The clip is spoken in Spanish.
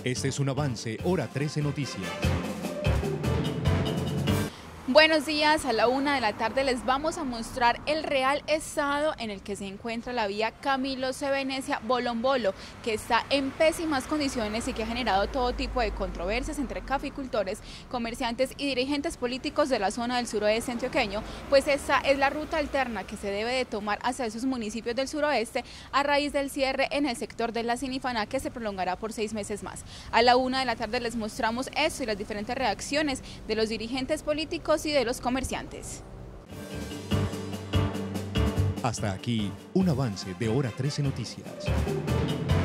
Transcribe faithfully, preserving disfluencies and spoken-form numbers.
Este es un avance, Hora trece Noticias. Buenos días, a la una de la tarde les vamos a mostrar el real estado en el que se encuentra la vía Camilo C. Venecia-Bolombolo, que está en pésimas condiciones y que ha generado todo tipo de controversias entre caficultores, comerciantes y dirigentes políticos de la zona del suroeste antioqueño, pues esta es la ruta alterna que se debe de tomar hacia esos municipios del suroeste a raíz del cierre en el sector de la Sinifaná, que se prolongará por seis meses más. A la una de la tarde les mostramos esto y las diferentes reacciones de los dirigentes políticos y de los comerciantes. Hasta aquí, un avance de Hora trece Noticias.